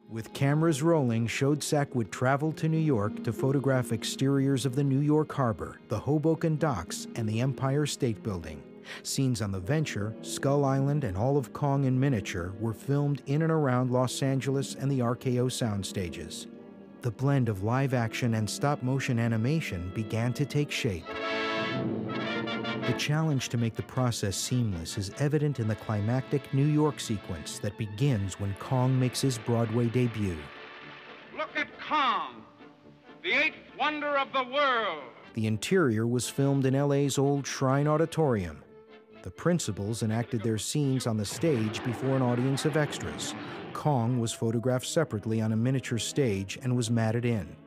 With cameras rolling, Schoedsack would travel to New York to photograph exteriors of the New York Harbor, the Hoboken Docks, and the Empire State Building. Scenes on the Venture, Skull Island, and all of Kong in miniature were filmed in and around Los Angeles and the RKO sound stages. The blend of live action and stop-motion animation began to take shape. The challenge to make the process seamless is evident in the climactic New York sequence that begins when Kong makes his Broadway debut. Look at Kong, the eighth wonder of the world. The interior was filmed in LA's old Shrine Auditorium. The principals enacted their scenes on the stage before an audience of extras. Kong was photographed separately on a miniature stage and was matted in.